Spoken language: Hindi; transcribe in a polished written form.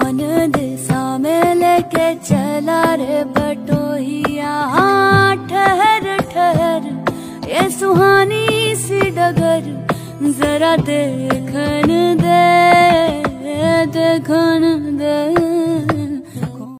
जान दिशा में लेके चला रे बटोहिया। ठहर ठहर ये सुहानी सी डगर जरा देखन दे।